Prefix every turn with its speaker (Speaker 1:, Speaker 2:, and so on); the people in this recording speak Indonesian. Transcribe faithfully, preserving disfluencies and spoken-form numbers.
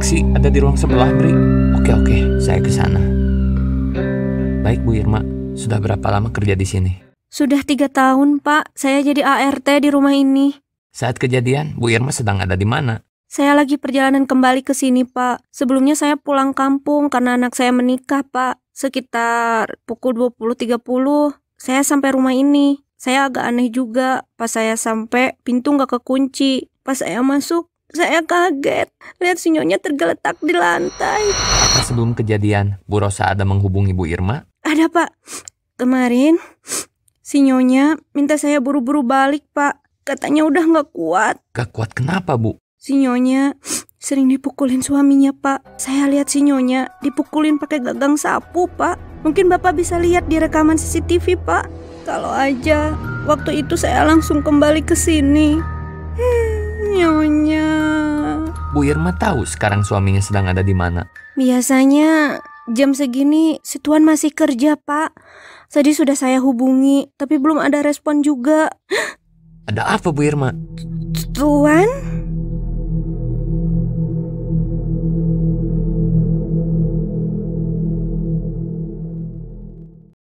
Speaker 1: taksi ada di ruang sebelah, Bri. Oke oke, saya ke sana. Baik Bu Irma, sudah berapa lama kerja di sini?
Speaker 2: Sudah tiga tahun, Pak. Saya jadi A R T di rumah ini.
Speaker 1: Saat kejadian, Bu Irma sedang ada di mana?
Speaker 2: Saya lagi perjalanan kembali ke sini, Pak. Sebelumnya saya pulang kampung karena anak saya menikah, Pak. Sekitar pukul dua puluh tiga puluh, saya sampai rumah ini. Saya agak aneh juga. Pas saya sampai, pintu nggak kekunci. Pas saya masuk, saya kaget. Lihat si Nyonya tergeletak di lantai.
Speaker 1: Apa sebelum kejadian, Bu Rosa ada menghubungi Bu Irma?
Speaker 2: Ada, Pak. Kemarin, si Nyonya minta saya buru-buru balik, Pak. Katanya udah nggak kuat.
Speaker 1: Gak kuat kenapa, Bu?
Speaker 2: Si Nyonya sering dipukulin suaminya, Pak. Saya lihat si Nyonya dipukulin pakai gagang sapu, Pak. Mungkin Bapak bisa lihat di rekaman C C T V, Pak. Kalau aja waktu itu saya langsung kembali ke sini. Nyonya.
Speaker 1: Bu Irma tahu sekarang suaminya sedang ada di mana?
Speaker 2: Biasanya jam segini si Tuan masih kerja, Pak. Tadi sudah saya hubungi, tapi belum ada respon juga.
Speaker 1: Ada apa, Bu Irma?
Speaker 2: Tuan?